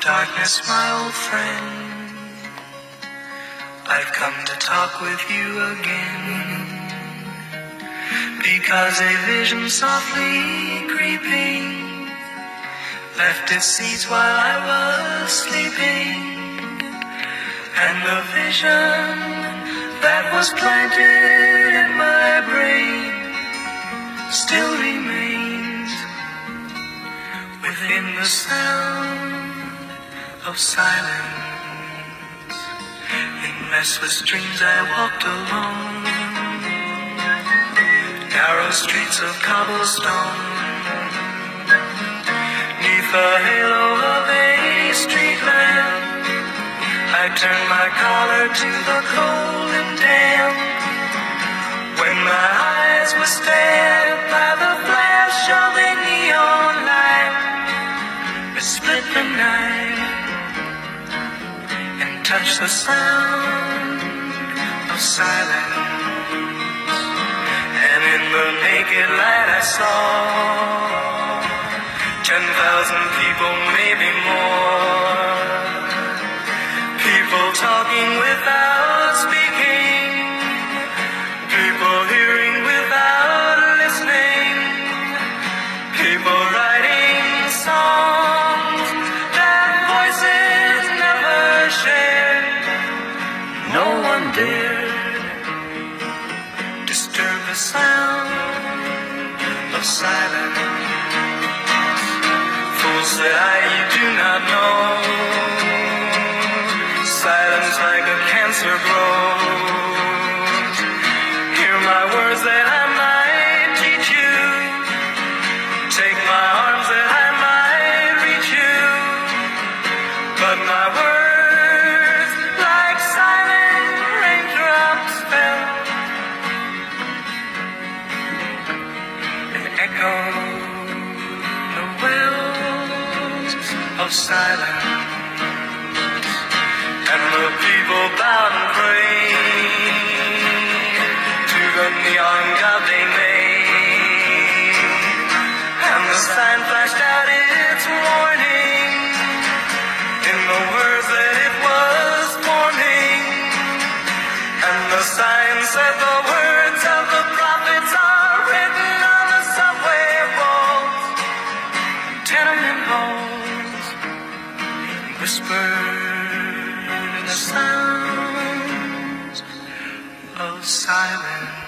darkness, my old friend, I've come to talk with you again, because a vision softly creeping left its seeds while I was sleeping, and the vision that was planted in my brain still remains within the sound of silence. In restless dreams I walked alone, narrow streets of cobblestone, neath the halo of a street lamp. I turned my collar to the cold and damp, when my eyes were stared by the flash of a neon light that split the night and touched the sound of silence. And in the naked light I saw 10,000 people, maybe more, people talking without speaking, people hearing without listening, people writing songs that voices never shared. No one dared disturb the sound of silence. Fools said I, you do not know, silence like a cancer grows. Hear my words that I might teach you, take my arms that I might reach you, but my words like silent raindrops fell and echoed the wells of silence. And the people bowed and prayed to the neon god they made, and the sign flashed out its warning in the words that it was forming, and the sign said the words of the prophets are written on the subway walls, tenement halls, whispered the sounds of silence.